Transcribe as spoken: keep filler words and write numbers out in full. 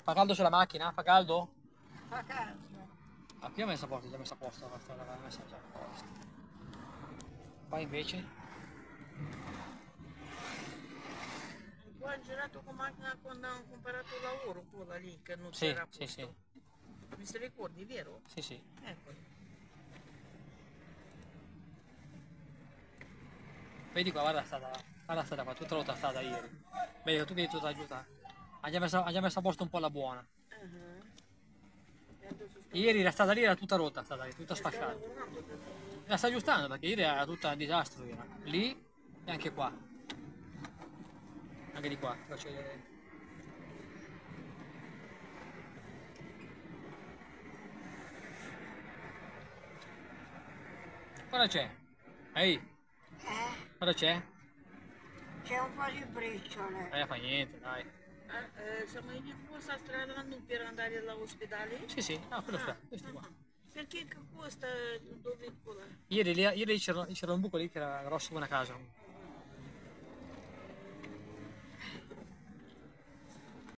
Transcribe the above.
Fa caldo sulla macchina? Fa caldo? Fa caldo. Ah, qui ho messo a posto, già messo a posto la strada, l'ho messa già a posto. Qua invece? Qua ho girato con macchina quando ho comparato il lavoro, quella lì che non Sì, c'era sì, sì, posto. Mi si ricordi, vero? sì, sì. Ecco. Vedi qua, guarda la strada, guarda la strada qua, tutta rotta strada ieri. Vedi che tu vedi tutta giusta. Ha già messo, ha già messo a posto un po' la buona. Uh-huh. E adesso sto Ieri la strada lì era tutta rotta, la strada lì, tutta e sto sfasciata. lavorando adesso. La sta aggiustando perché ieri era tutta un disastro, era. Lì e anche qua. Anche di qua, ti faccio vedere. Cosa c'è? Ehi, Eh, cosa c'è? c'è un po' di briciole. Eh, fa niente, dai. Eh, eh, siamo in questa strada non per andare all'ospedale? Sì, sì, no, quello Ah, sta, questi qua. ah. Perché che costa dove quella? Ieri, lì- ieri c'era c'era un buco lì che era grosso come una casa.